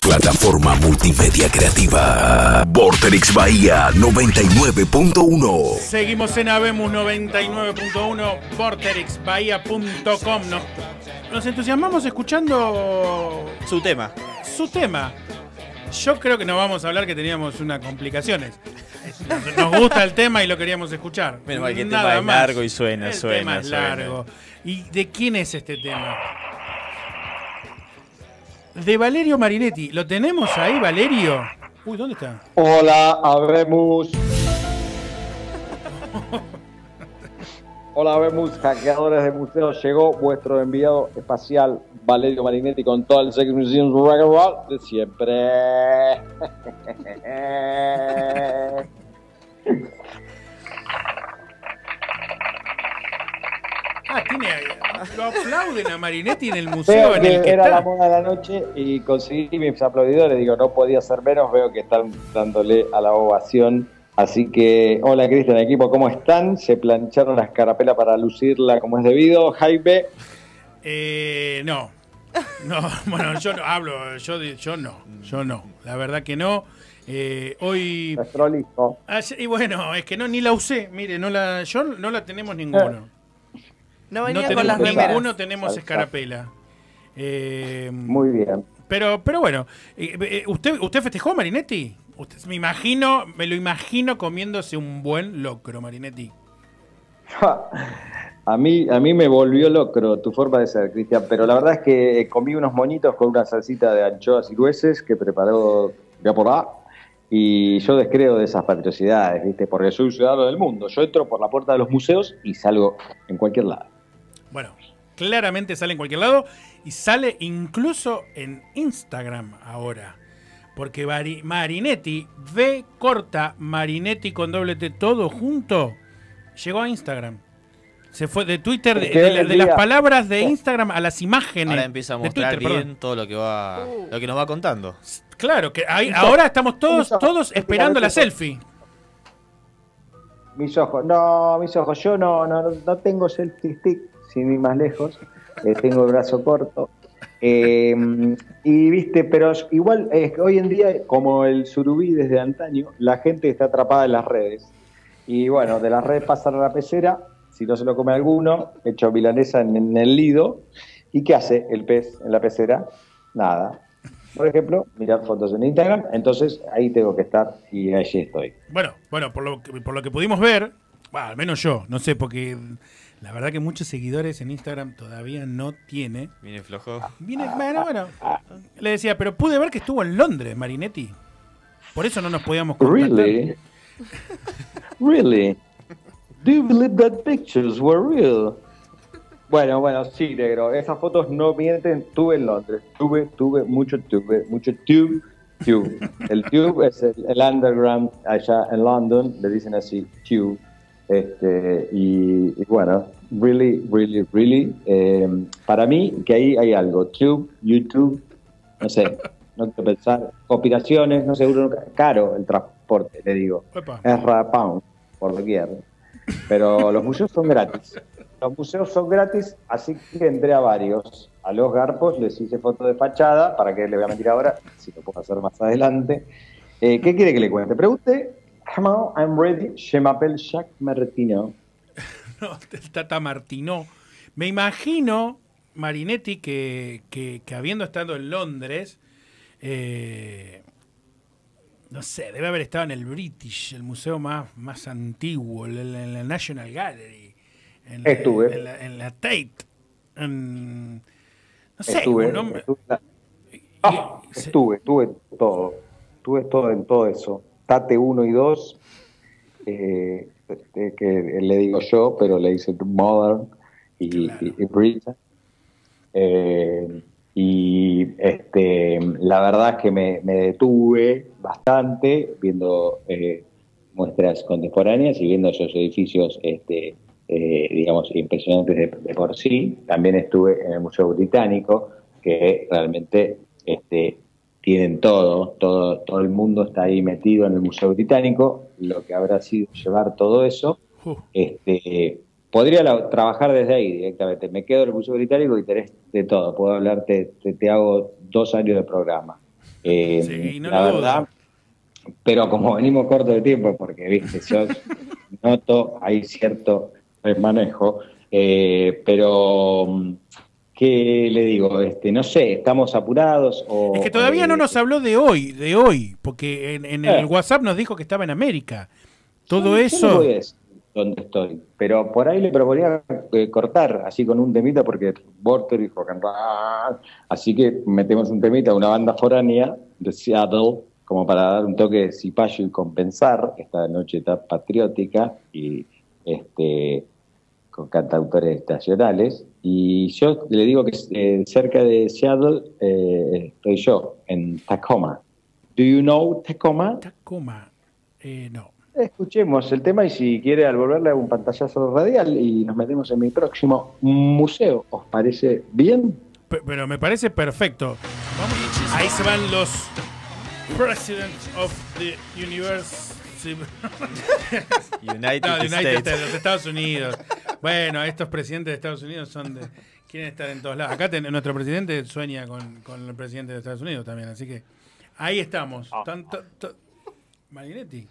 Plataforma multimedia creativa. Vorterix Bahía 99.1. Seguimos en Habemos 99.1, vorterixbahía.com. Nos entusiasmamos escuchando su tema. Yo creo que no vamos a hablar que teníamos unas complicaciones. Nos gusta el tema y lo queríamos escuchar. Menos mal que el tema es largo y suena. El tema es largo. ¿Y de quién es este tema? De Valerio Marinetti. ¿Lo tenemos ahí, Valerio? Uy, ¿dónde está? Hola, habemos. Hola, habemos hackeadores de museos. Llegó vuestro enviado espacial Valerio Marinetti con todo el Secret Museum Rock de siempre. Lo aplauden a Marinetti en el museo en el que era está. la moda de la noche y conseguí mis aplaudidores. Digo, no podía ser menos. Veo que están dándole a la ovación. Así que, hola Cristian, equipo, ¿cómo están? ¿Se plancharon la escarapela para lucirla como es debido? Jaime. No, bueno, yo no hablo, yo no, la verdad que no. Hoy. Prolijo. Y bueno, es que ni la usé, mire, no la tenemos ninguno. No venía tenemos con las remeras. ninguno, tenemos escarapela. Muy bien. Pero bueno, ¿usted festejó, Marinetti? Me lo imagino comiéndose un buen locro, Marinetti. A mí me volvió locro tu forma de ser, Cristian, pero la verdad es que comí unos moñitos con una salsita de anchoas y nueces que preparó Gaporá, y yo descreo de esas patriosidades, ¿viste? Porque soy un ciudadano del mundo. Yo entro por la puerta de los museos y salgo en cualquier lado. Bueno, claramente sale en cualquier lado y sale incluso en Instagram ahora. Porque Marinetti, V corta, Marinetti con doble T, todo junto, llegó a Instagram. Se fue de Twitter, de las palabras de Instagram a las imágenes. Ahora empieza a mostrar bien todo lo que nos va contando. Claro, que ahora estamos todos esperando la selfie. Mis ojos, yo no tengo selfie stick, sin ir más lejos. Tengo el brazo corto. Y viste, pero igual hoy en día, como el surubí desde antaño, la gente está atrapada en las redes. Y bueno, de las redes pasan a la pecera. Si no se lo come alguno, hecho milanesa en el lido. ¿Y qué hace el pez en la pecera? Nada. Por ejemplo, mirar fotos en Instagram. Entonces ahí tengo que estar y allí estoy. Bueno, por lo que pudimos ver, al menos yo, no sé, porque la verdad que muchos seguidores en Instagram todavía no tiene. Viene flojo. Bueno. Le decía, pero pude ver que estuvo en Londres, Marinetti. Por eso no nos podíamos contactar. Really? Do you believe that pictures were real? Bueno, sí, negro. Esas fotos no mienten. Tuve en Londres. Tuve mucho tube. El tube es el underground allá en London. Le dicen así, tube. Y bueno, really. Para mí, que ahí hay algo. Tube, YouTube, no sé. No quiero pensar. Conspiraciones, no seguro. Caro el transporte, le digo. Es rapón, por doquier. Pero los museos son gratis. Así que entré a varios. A los garpos les hice fotos de fachada, para que le voy a mentir ahora, si lo puedo hacer más adelante. ¿Qué quiere que le cuente? Pregunte. Hello, I'm ready. Je m'appelle Jacques Martino. No, el Tata Martino. Me imagino, Marinetti, que habiendo estado en Londres, no sé, debe haber estado en el British, el museo más antiguo, en la National Gallery. En la Tate. No sé. Estuve todo. Estuve todo en todo eso. Tate 1 y 2, que le digo yo, pero le dice Modern y British. La verdad es que me detuve bastante viendo muestras contemporáneas y viendo esos edificios digamos impresionantes de por sí. También estuve en el Museo Británico, que realmente tienen todo el mundo está ahí metido en el Museo Británico. Lo que habrá sido llevar todo eso, podría trabajar desde ahí directamente. Me quedo en el Museo Británico y tenés de todo. Puedo hablarte, te hago 2 años de programa. Sí, no la lo dudo. verdad, pero como venimos corto de tiempo, porque viste, yo noto, hay cierto manejo, pero ¿qué le digo? No sé, ¿estamos apurados o...? Es que todavía no nos habló de hoy, porque en el WhatsApp nos dijo que estaba en América. Todo yo eso... no voy a decir dónde estoy, pero por ahí le proponía cortar, así con un temita, porque Borter y rock and roll, así que metemos un temita, una banda foránea de Seattle, como para dar un toque de cipayo y compensar esta noche tan patriótica y con cantautores estacionales. Y yo le digo que cerca de Seattle estoy yo, en Tacoma. ¿Do you know Tacoma? Tacoma, no. Escuchemos el tema y si quiere al volver le hago un pantallazo radial y nos metemos en mi próximo museo. ¿Os parece bien? Pero me parece perfecto. Vamos. Ahí se van los Presidents of the Universe. United States. Los Estados Unidos. Bueno, estos presidentes de Estados Unidos quieren estar en todos lados. Acá nuestro presidente sueña con el presidente de Estados Unidos también, así que ahí estamos. Marinetti.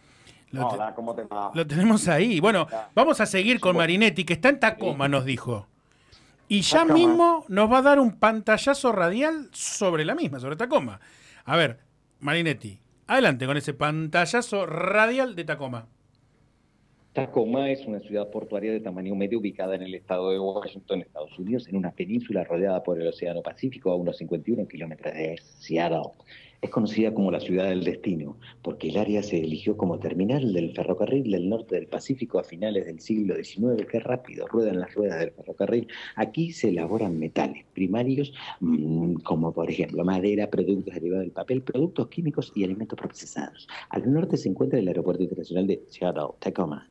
Lo tenemos ahí. Bueno, vamos a seguir con Marinetti, que está en Tacoma, nos dijo. Y ya mismo nos va a dar un pantallazo radial sobre la misma, sobre Tacoma. A ver, Marinetti, adelante con ese pantallazo radial de Tacoma. Tacoma es una ciudad portuaria de tamaño medio ubicada en el estado de Washington, Estados Unidos, en una península rodeada por el Océano Pacífico a unos 51 kilómetros de Seattle. Es conocida como la ciudad del destino, porque el área se eligió como terminal del ferrocarril del norte del Pacífico a finales del siglo XIX. Qué rápido ruedan las ruedas del ferrocarril. Aquí se elaboran metales primarios, como por ejemplo madera, productos derivados del papel, productos químicos y alimentos procesados. Al norte se encuentra el aeropuerto internacional de Seattle, Tacoma.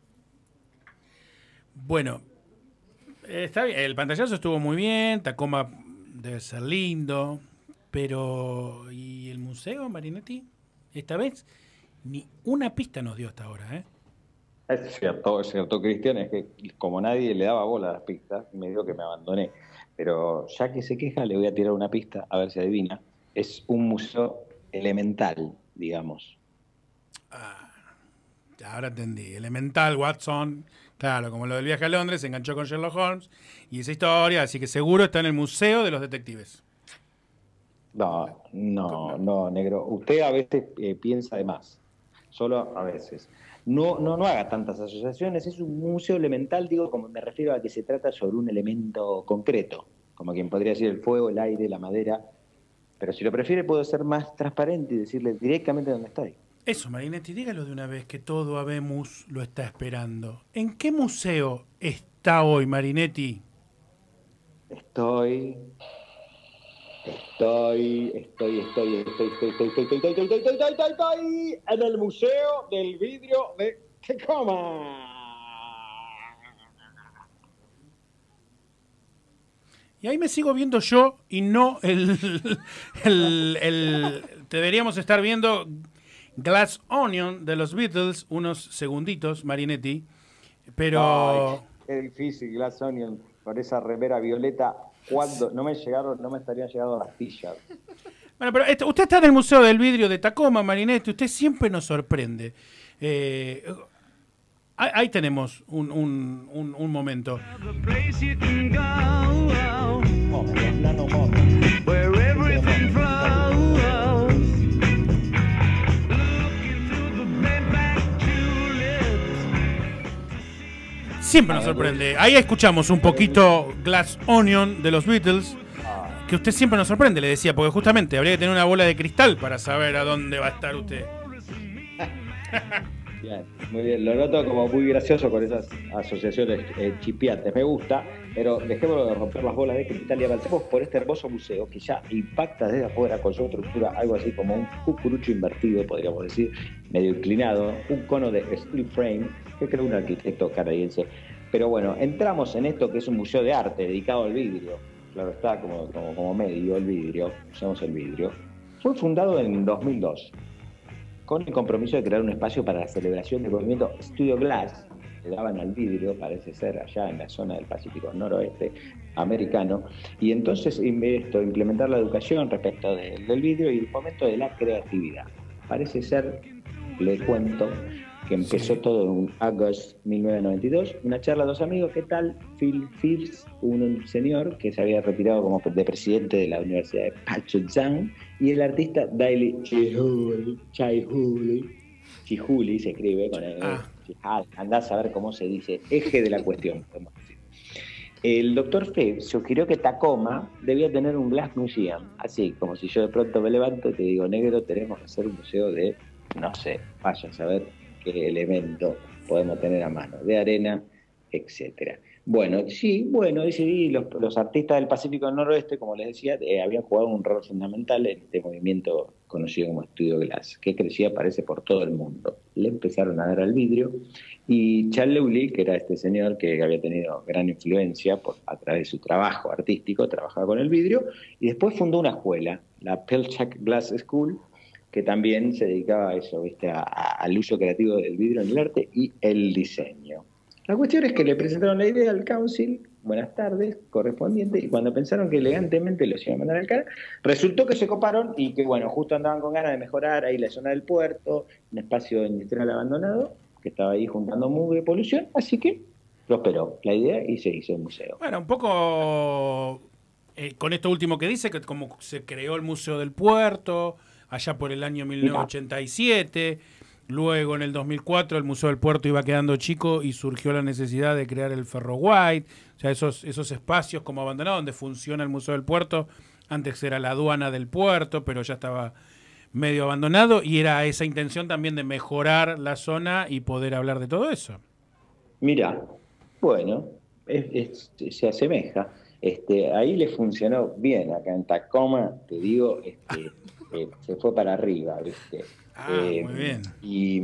Bueno, está bien. El pantallazo estuvo muy bien. Tacoma debe ser lindo. Pero, ¿y el museo, Marinetti? Esta vez ni una pista nos dio hasta ahora, ¿eh? Es cierto, Cristian, es que como nadie le daba bola a las pistas, me dijo que me abandoné. Pero ya que se queja, le voy a tirar una pista, a ver si adivina. Es un museo elemental, digamos. Ah, ahora entendí. Elemental, Watson. Claro, como lo del viaje a Londres, se enganchó con Sherlock Holmes y esa historia, así que seguro está en el Museo de los Detectives. No, negro. Usted a veces piensa de más. Solo a veces. No haga tantas asociaciones. Es un museo elemental, digo, como me refiero a que se trata sobre un elemento concreto, como quien podría decir el fuego, el aire, la madera. Pero si lo prefiere, puedo ser más transparente y decirle directamente dónde estoy. Eso, Marinetti, dígalo de una vez que todo Habemos lo está esperando. ¿En qué museo está hoy, Marinetti? Estoy en el Museo del Vidrio de Tacoma. Y ahí me sigo viendo yo y no deberíamos estar viendo Glass Onion de los Beatles, unos segunditos, Marinetti, pero... Ay, qué difícil, Glass Onion, con esa remera violeta. Cuando no me estarían llegando las pillas. Bueno, pero usted está en el Museo del Vidrio de Tacoma, Marinetti, usted siempre nos sorprende. Ahí tenemos un momento. Siempre nos sorprende. Ahí escuchamos un poquito Glass Onion de los Beatles, que usted siempre nos sorprende, le decía, porque justamente habría que tener una bola de cristal para saber a dónde va a estar usted. Bien, muy bien. Lo noto como muy gracioso con esas asociaciones chipiantes. Me gusta, pero dejémonos de romper las bolas de cristal y avancemos por este hermoso museo que ya impacta desde afuera con su estructura, algo así como un cucurucho invertido, podríamos decir, medio inclinado, un cono de steel frame que creó un arquitecto canadiense. Pero bueno, entramos en esto que es un museo de arte dedicado al vidrio. Claro está, como medio el vidrio, usamos el vidrio. Fue fundado en 2002 con el compromiso de crear un espacio para la celebración del movimiento Studio Glass, se daban al vidrio, parece ser, allá en la zona del Pacífico Noroeste americano, y entonces implementar la educación respecto del vidrio y el fomento de la creatividad. Parece ser, le cuento, que empezó todo en agosto de 1992, una charla de dos amigos. ¿Qué tal? Phil Phipps, un señor que se había retirado como de presidente de la Universidad de Pachuzhang, y el artista Daily Chihuly se escribe con el andá a saber cómo se dice, eje de la cuestión, podemos decir. El doctor Phipps sugirió que Tacoma debía tener un Glass Museum, así como si yo de pronto me levanto y te digo, negro, tenemos que hacer un museo de, no sé, vaya a saber qué elemento podemos tener a mano, de arena, etcétera. Bueno, sí, decidí, los artistas del Pacífico Noroeste, como les decía, habían jugado un rol fundamental en este movimiento conocido como Estudio Glass, que crecía, parece, por todo el mundo. Le empezaron a dar al vidrio, y Charles Lewley, que era este señor que había tenido gran influencia a través de su trabajo artístico, trabajaba con el vidrio, y después fundó una escuela, la Pilchuck Glass School, que también se dedicaba a eso, ¿viste? Al uso creativo del vidrio en el arte y el diseño. La cuestión es que le presentaron la idea al council, buenas tardes, correspondiente, y cuando pensaron que elegantemente los iban a mandar al cara, resultó que se coparon y que, bueno, justo andaban con ganas de mejorar ahí la zona del puerto, un espacio industrial abandonado, que estaba ahí juntando mugre y polución, así que prosperó la idea y se hizo el museo. Bueno, un poco con esto último que dice, que como se creó el Museo del Puerto, allá por el año 1987, luego en el 2004 el Museo del Puerto iba quedando chico y surgió la necesidad de crear el Ferro White, o sea, esos espacios como abandonados donde funciona el Museo del Puerto. Antes era la aduana del puerto, pero ya estaba medio abandonado, y era esa intención también de mejorar la zona y poder hablar de todo eso. Mira, bueno, se asemeja. Ahí le funcionó bien. Acá en Tacoma, te digo, se fue para arriba, ¿viste? Muy bien. Y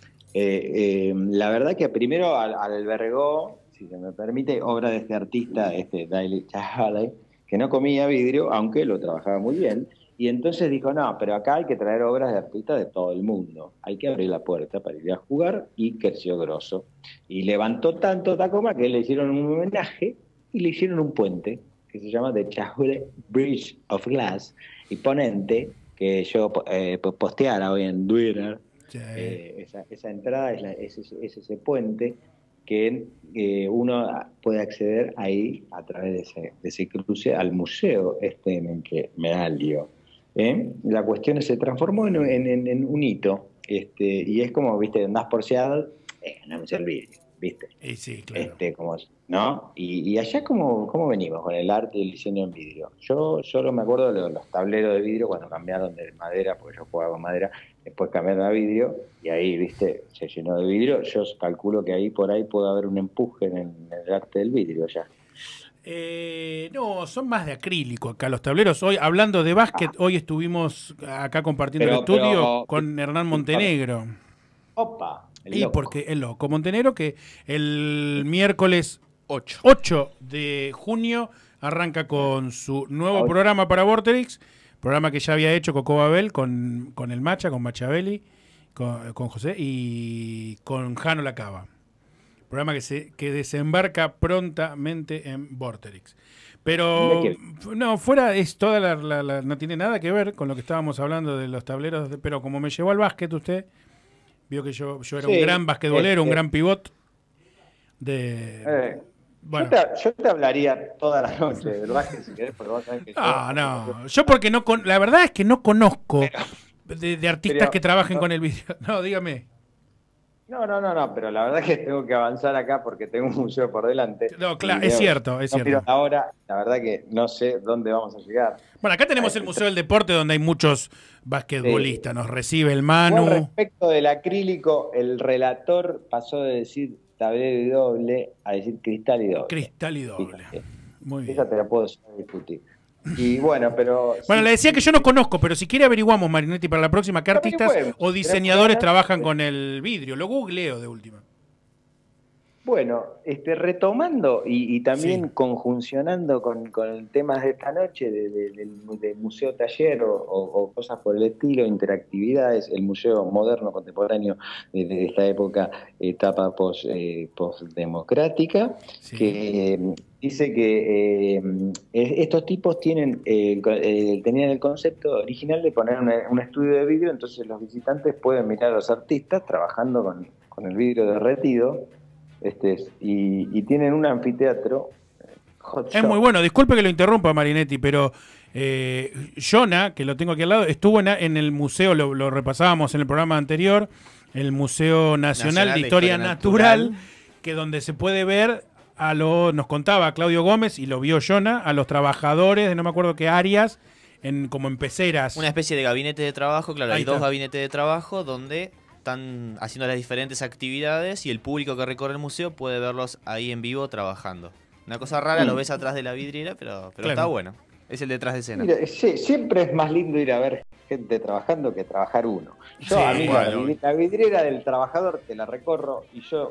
la verdad que primero albergó, si se me permite, obra de este artista, Daily Chihuly, que no comía vidrio, aunque lo trabajaba muy bien. Y entonces dijo, no, pero acá hay que traer obras de artistas de todo el mundo. Hay que abrir la puerta para ir a jugar, y creció grosso. Y levantó tanto Tacoma que le hicieron un homenaje y le hicieron un puente que se llama The Chihuly Bridge of Glass, imponente, que yo posteara hoy en Twitter. Sí. Esa entrada es ese puente que uno puede acceder ahí a través de ese cruce al museo en el que Medalio. La cuestión se transformó en un hito, y es como, viste, andás por Seattle, no me olvides, viste. Sí, claro. Como, ¿no? Y allá ¿cómo venimos con el arte y el diseño en vidrio? Yo solo me acuerdo de los tableros de vidrio cuando cambiaron de madera, porque yo jugaba con madera, después cambiaron a vidrio, y ahí, viste, se llenó de vidrio. Yo calculo que ahí por ahí puede haber un empuje en el arte del vidrio ya. No, son más de acrílico acá los tableros. Hoy, hablando de básquet, hoy estuvimos acá compartiendo el estudio con Hernán Montenegro. Opa. Y porque el loco Montenegro, que el miércoles 8 de junio arranca con su nuevo programa para Vorterix, programa que ya había hecho Coco Babel con el Macha, con Machabeli, con José y con Jano Lacaba. Programa que desembarca prontamente en Vorterix. Pero no, fuera es toda no tiene nada que ver con lo que estábamos hablando de los tableros, pero como me llevó al básquet usted, vio que yo era un gran basquetbolero, un gran pivot. Bueno. Yo te hablaría toda la noche del básquet, si querés, porque vos sabés que yo porque la verdad es que no conozco de artistas que trabajen con el vidrio. No, dígame. No, pero la verdad es que tengo que avanzar acá porque tengo un museo por delante. No, claro, es cierto. Pero ahora, la verdad que no sé dónde vamos a llegar. Bueno, acá tenemos el Museo del Deporte, donde hay muchos basquetbolistas. Nos recibe el Manu. Con respecto del acrílico, el relator pasó de decir tablero y doble a decir cristal y doble. Cristal y doble. Muy bien. Esa te la puedo discutir. Y bueno, pero... Bueno, le decía que yo no conozco, pero si quiere averiguamos, Marinetti, para la próxima, qué artistas o diseñadores trabajan con el vidrio. Lo googleo de última. Bueno, retomando y también conjuncionando con el tema de esta noche del museo taller o cosas por el estilo, interactividades, el museo moderno contemporáneo de esta época, etapa postdemocrática, que dice que estos tipos tenían el concepto original de poner un estudio de vidrio, entonces los visitantes pueden mirar a los artistas trabajando con el vidrio derretido. Y tienen un anfiteatro. Es muy bueno. Disculpe que lo interrumpa, Marinetti, pero Jonah, que lo tengo aquí al lado, estuvo en el museo, lo repasábamos en el programa anterior, el Museo Nacional de Historia Natural, que donde se puede ver nos contaba Claudio Gómez, y lo vio Jonah, a los trabajadores de no me acuerdo qué áreas, como en peceras. Una especie de gabinete de trabajo, claro, hay dos gabinetes de trabajo donde están haciendo las diferentes actividades y el público que recorre el museo puede verlos ahí en vivo trabajando. Una cosa rara, lo ves atrás de la vidriera, pero claro, está bueno. Es el detrás de escena. Mira, siempre es más lindo ir a ver gente trabajando que trabajar uno. A mí la vidriera del trabajador te la recorro y yo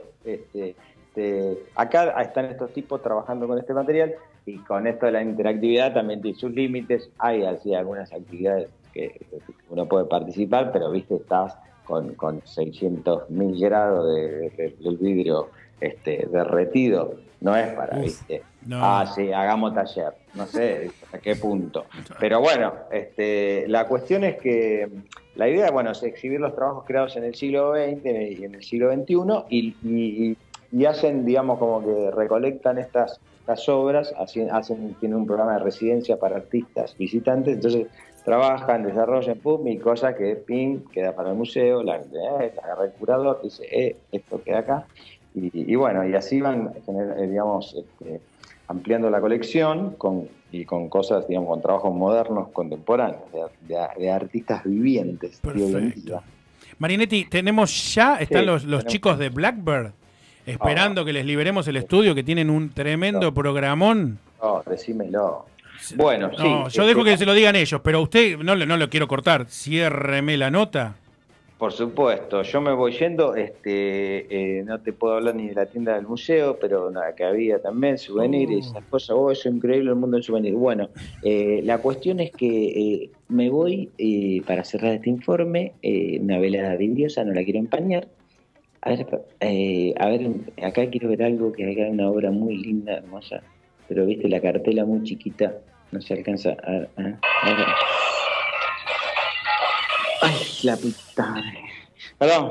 acá están estos tipos trabajando con este material, y con esto de la interactividad también tiene sus límites. Hay así algunas actividades que uno puede participar, pero viste, estás con 600.000 grados del vidrio derretido. No es para, viste. No. Sí, hagamos taller. No sé a qué punto. Pero bueno, la cuestión es que la idea, es exhibir los trabajos creados en el siglo XX y en el siglo XXI y hacen, digamos, como que recolectan estas obras, tienen un programa de residencia para artistas visitantes, entonces trabajan, desarrollan, y cosas que queda para el museo, la agarra el curador, dice, esto queda acá, y así van, digamos, ampliando la colección con cosas, digamos, con trabajos modernos, contemporáneos, de artistas vivientes. Perfecto. Marinetti, están los chicos de Blackbird esperando que les liberemos el estudio, que tienen un tremendo programón. Decímelo. Bueno, yo dejo que se lo digan ellos, pero usted no lo quiero cortar. Ciérreme la nota. Por supuesto, yo me voy yendo. No te puedo hablar ni de la tienda del museo, pero que había también souvenirs, esas cosas. Eso es increíble el mundo del souvenir. Bueno, la cuestión es que me voy para cerrar este informe. Una vela vidriosa, no la quiero empañar. A ver, acá quiero ver algo que haga una obra muy linda, hermosa. Pero viste, la cartela muy chiquita, no se alcanza a ver. Ay, la puta madre. Perdón.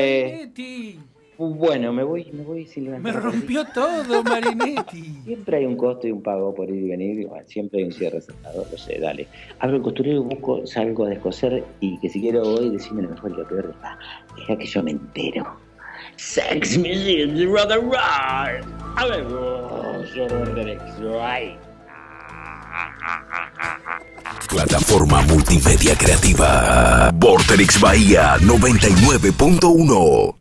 Bueno, me voy Silvana. Me rompió todo, Marinetti. Siempre hay un costo y un pago por ir y venir. Siempre hay un cierre cerrado, lo sé, dale. Abro el costurero, salgo a descoser, y que si quiero hoy decime lo mejor y lo peor. Deja que yo me entero. Sex music is rather rare. A ver, Plataforma multimedia creativa. Vorterix Bahía 99.1.